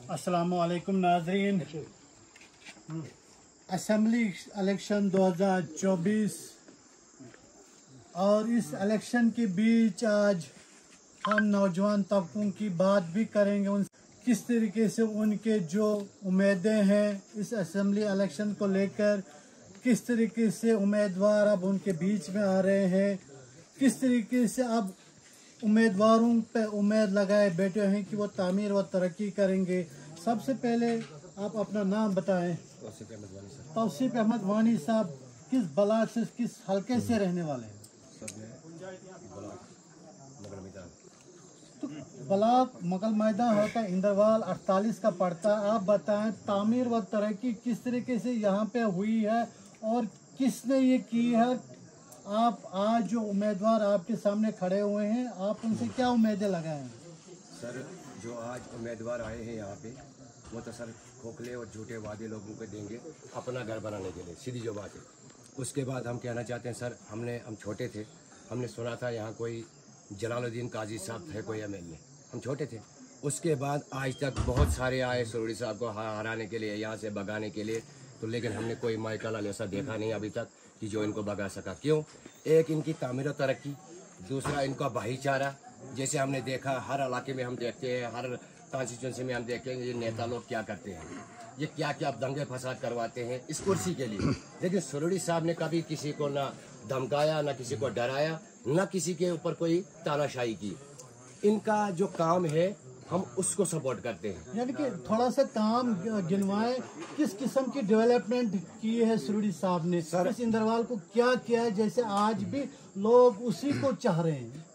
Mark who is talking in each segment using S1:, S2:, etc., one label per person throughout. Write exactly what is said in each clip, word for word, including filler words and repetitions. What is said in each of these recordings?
S1: अस्सलामु अलैकुम नाज़रीन। असेंबली इलेक्शन दो हज़ार चौबीस और इस इलेक्शन के बीच आज हम नौजवान तबकों की बात भी करेंगे, उन किस तरीके से उनके जो उम्मीदें हैं इस असेंबली इलेक्शन को लेकर, किस तरीके से उम्मीदवार अब उनके बीच में आ रहे हैं, किस तरीके से अब उम्मीदवारों पे उम्मीद लगाए बैठे हैं कि वो तामीर व तरक्की करेंगे। सबसे पहले आप अपना नाम बताएं। तौसीफ अहमद वानी साहब किस ब्लॉक से, किस हलके से रहने वाले हैं? तो ब्लॉक मुगल मैदान होता है, इंदरवाल अड़तालीस का पड़ता है। आप बताएं तामीर व तरक्की किस तरीके से यहाँ पे हुई है और किसने ये की है? आप आज जो उम्मीदवार आपके सामने खड़े हुए हैं, आप उनसे क्या उम्मीदें लगाए हैं?
S2: सर, जो आज उम्मीदवार आए हैं यहाँ पे, वो तो सर खोखले और झूठे वादे लोगों को देंगे अपना घर बनाने के लिए, सीधी जो बात है। उसके बाद हम कहना चाहते हैं सर, हमने हम छोटे थे, हमने सुना था यहाँ कोई जलालुद्दीन काजी साहब थे कोई एम एल ए, हम छोटे थे। उसके बाद आज तक बहुत सारे आए सुरुड़ी साहब को हराने के लिए, यहाँ से भगाने के लिए, तो लेकिन हमने कोई माइकल ऐसा देखा नहीं अभी तक कि जो इनको भगा सका। क्यों? एक इनकी तामीर और तरक्की, दूसरा इनका भाईचारा। जैसे हमने देखा हर इलाके में हम देखते हैं, हर कॉन्स्टिट्यूंसी में हम देखते हैं ये नेता लोग क्या करते हैं, ये क्या क्या दंगे फसाद करवाते हैं इस कुर्सी के लिए। लेकिन सुरुड़ी साहब ने कभी किसी को ना धमकाया, ना किसी को डराया, ना किसी के ऊपर कोई तानाशाही की। इनका जो काम है हम उसको सपोर्ट करते हैं।
S1: यानी कि थोड़ा सा काम गिनवाएं, किस किस्म की डेवलपमेंट की है सुरुड़ी साहब ने, सर इस इंदरवाल को क्या किया है, जैसे आज भी लोग उसी को चाह रहे हैं?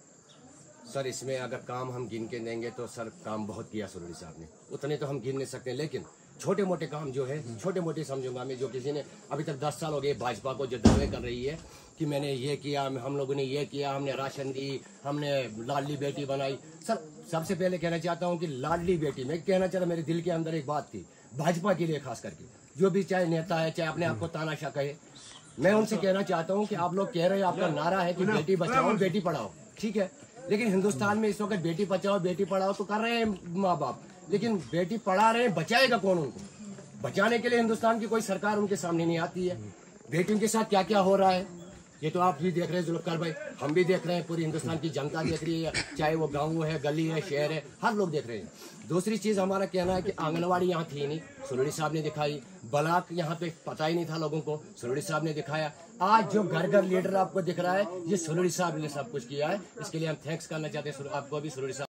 S2: सर, इसमें अगर काम हम गिन के देंगे तो सर काम बहुत किया सुरुड़ी साहब ने, उतने तो हम गिन नहीं सकते। लेकिन छोटे मोटे काम जो है, छोटे मोटे समझूंगा मैं, जो किसी ने अभी तक दस साल हो गए भाजपा को जो दावे कर रही है कि मैंने ये किया, हम लोगों ने ये किया, हमने राशन दी, हमने लाडली बेटी बनाई। सर, सबसे पहले कहना चाहता हूँ कि लाडली बेटी, मैं कहना चाहता, मेरे दिल के अंदर एक बात थी भाजपा के लिए, खास करके जो भी चाहे नेता है, चाहे अपने आप को तानाशाह कहे, मैं उनसे कहना चाहता हूँ कि आप लोग कह रहे हैं, आपका नारा है कि बेटी बचाओ बेटी पढ़ाओ, ठीक है, लेकिन हिंदुस्तान में इस वक्त बेटी बचाओ बेटी पढ़ाओ तो कर रहे हैं माँ बाप, लेकिन बेटी पढ़ा रहे हैं, बचाएगा कौन उनको? बचाने के लिए हिंदुस्तान की कोई सरकार उनके सामने नहीं आती है। बेटियों के साथ क्या क्या हो रहा है ये तो आप भी देख रहे हैं जुल्फकार भाई, हम भी देख रहे हैं, पूरी हिंदुस्तान की जनता देख रही है, चाहे वो गाँव है, गली है, शहर है, हर लोग देख रहे हैं। दूसरी चीज हमारा कहना है कि आंगनवाड़ी यहाँ थी नहीं, सुरुड़ी साहब ने दिखाई। ब्लॉक यहाँ पे पता ही नहीं था लोगों को, सुरुड़ी साहब ने दिखाया। आज जो घर घर लीडर आपको दिख रहा है, ये सुरुड़ी साहब ने सब कुछ किया है। इसके लिए हम थैंक्स करना चाहते हैं आपको भी, सुरुड़ी साहब।